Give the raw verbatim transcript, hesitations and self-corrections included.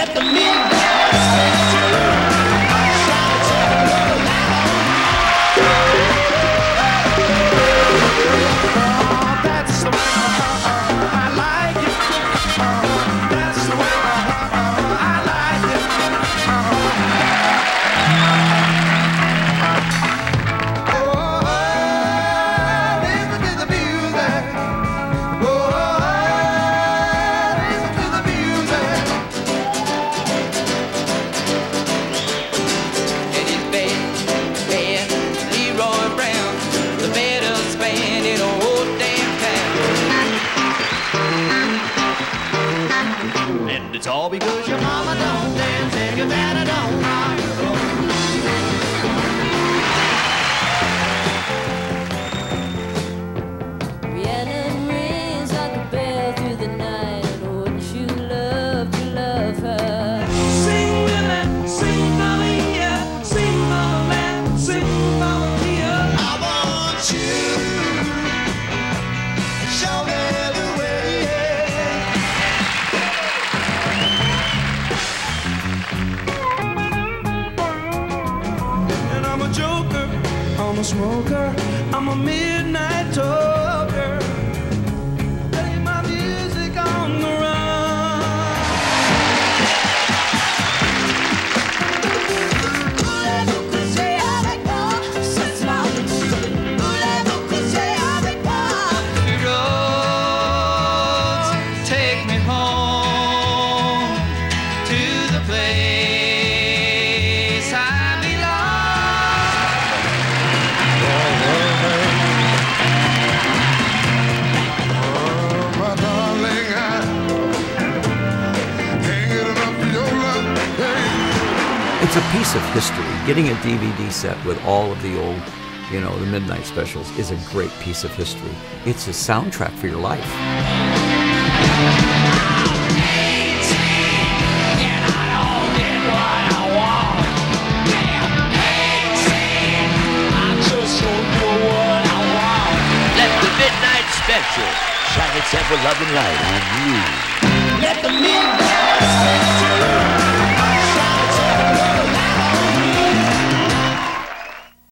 Let the midnight special it's all because your mama don't dance and your daddy don't rock and roll. Rhiannon rings like a bell through the night, and wouldn't you love to love her? Sing, Billy, sing, Maria, sing, Mama Man, sing, Mama Mia. I want you, show me the way. I'm a joker, I'm a smoker, I'm a midnight talker. Play my music on the run. Voulez-vous coucher avec moi ce soir? Voulez-vous coucher avec moi? Roads, take me home to the place I It's a piece of history. Getting a D V D set with all of the old, you know, the midnight specials is a great piece of history. It's a soundtrack for your life. Let the midnight special shine its ever-loving light on you. Let the midnight special